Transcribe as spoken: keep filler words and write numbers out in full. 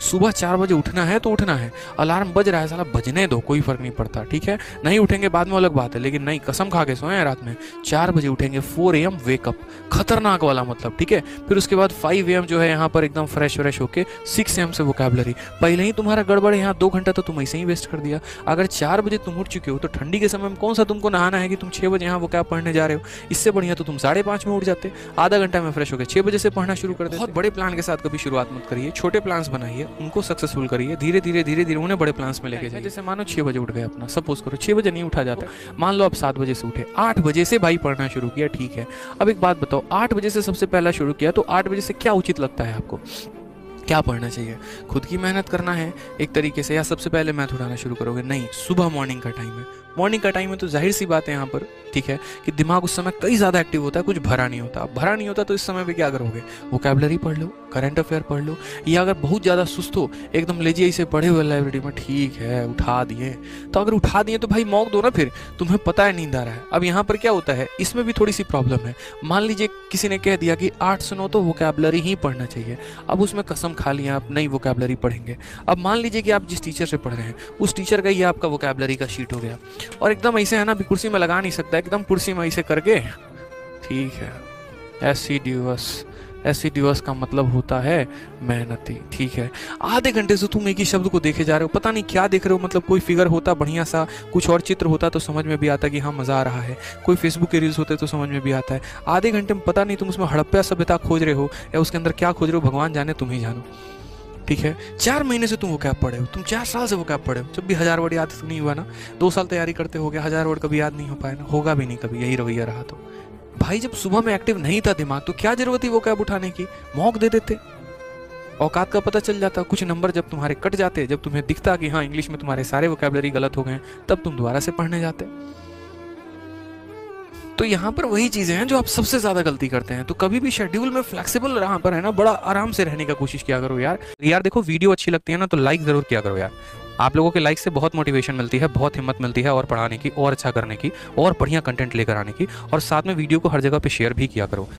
सुबह चार बजे उठना है तो उठना है, अलार्म बज रहा है साला बजने दो, कोई फर्क नहीं पड़ता, ठीक है। नहीं उठेंगे बाद में अलग बात है, लेकिन नहीं, कसम खा के सोए हैं रात में चार बजे उठेंगे, फोर ए एम वेकअप, खतरनाक वाला मतलब, ठीक है। फिर उसके बाद फाइव ए एम जो है यहाँ पर एकदम फ्रेश व्रेश होके सिक्स ए एम से वोकैबलरी, पहले ही तुम्हारा गड़बड़ है, यहाँ दो घंटा तो तुम ऐसे ही वेस्ट कर दिया। अगर चार बजे तुम उठ चुके हो तो ठंडी के समय में कौन सा तुमको नहाना है कि तुम छः बजे यहाँ वोकैब पढ़ने जा रहे हो, इससे बढ़िया तो तुम साढ़े पाँच में उठ जाते, आधा घंटा में फ्रेश होकर छः बजे से पढ़ना शुरू कर देते। बहुत बड़े प्लान के साथ कभी शुरुआत मत करिए, छोटे प्लान्स बनाइए, उनको सक्सेसफुल करिए, धीरे धीरे धीरे धीरे उन्हें बड़े प्लान्स में लेके जाइए। जैसे मानो छः बजे उठ गए, अपना सपोज करो छः बजे नहीं उठा जाता, मान लो आप सात बजे से उठे, आठ बजे से भाई पढ़ना शुरू किया, ठीक है। अब एक बात बताओ, आठ बजे से सबसे पहला शुरू किया तो आठ बजे से क्या उचित लगता है आपको, क्या पढ़ना चाहिए? खुद की मेहनत करना है एक तरीके से, या सबसे पहले मैथ उठाना शुरू करोगे? नहीं, सुबह मॉर्निंग का टाइम है, मॉर्निंग का टाइम है तो जाहिर सी बात है यहाँ पर, ठीक है, कि दिमाग उस समय कई ज़्यादा एक्टिव होता है, कुछ भरा नहीं होता। भरा नहीं होता तो इस समय पे क्या करोगे? वोकैबलरी पढ़ लो, करंट अफेयर पढ़ लो, या अगर बहुत ज़्यादा सुस्त हो, एकदम लेजी ऐसे पढ़े हुए लाइब्रेरी में, ठीक है उठा दिए, तो अगर उठा दिए तो भाई मौक दो ना, फिर तुम्हें पता है नींद आ रहा है। अब यहाँ पर क्या होता है, इसमें भी थोड़ी सी प्रॉब्लम है। मान लीजिए किसी ने कह दिया कि आठ से नौ तो वोकैबलरी ही पढ़ना चाहिए, अब उसमें कसम खा लिया आप नई वोकैबलरी पढ़ेंगे। अब मान लीजिए कि आप जिस टीचर से पढ़ रहे हैं उस टीचर का ये आपका वोकैबलरी का शीट हो गया, और एकदम ऐसे है ना, भी कुर्सी में लगा नहीं सकता, एकदम कुर्सी में ऐसे करके, ठीक है, एसिड्यूअस, एसिड्यूअस का मतलब होता है मेहनती, ठीक है। आधे घंटे से तुम एक ही शब्द को देखे जा रहे हो, पता नहीं क्या देख रहे हो, मतलब कोई फिगर होता बढ़िया सा, कुछ और चित्र होता तो समझ में भी आता कि हाँ मज़ा आ रहा है, कोई फेसबुक के रील्स होते तो समझ में भी आता है। आधे घंटे में पता नहीं तुम उसमें हड़प्पा सभ्यता खोज रहे हो या उसके अंदर क्या खोज रहे हो, भगवान जाने, तुम ही जानो, ठीक है। चार महीने से तुम वो कैब पढ़े हो, तुम चार साल से वो कैब पढ़े हो, जब भी हजार वर्ड याद तो नहीं हुआ ना, दो साल तैयारी करते हो गया, हजार वर्ड कभी याद नहीं हो पाया ना, होगा भी नहीं कभी, यही रवैया रहा तो भाई जब सुबह में एक्टिव नहीं था दिमाग तो क्या जरूरत थी वो कैब उठाने की, मौक दे देते, औकात का पता चल जाता, कुछ नंबर जब तुम्हारे कट जाते, जब तुम्हें दिखता कि हाँ इंग्लिश में तुम्हारे सारे वोकैबलरी गलत हो गए, तब तुम दोबारा से पढ़ने जाते। तो यहाँ पर वही चीजें हैं जो आप सबसे ज्यादा गलती करते हैं। तो कभी भी शेड्यूल में फ्लेक्सिबल यहाँ पर है ना, बड़ा आराम से रहने का कोशिश किया करो यार। यार देखो वीडियो अच्छी लगती है ना तो लाइक जरूर किया करो यार, आप लोगों के लाइक से बहुत मोटिवेशन मिलती है, बहुत हिम्मत मिलती है और पढ़ाने की, और अच्छा करने की, और बढ़िया कंटेंट लेकर आने की, और साथ में वीडियो को हर जगह पे शेयर भी किया करो।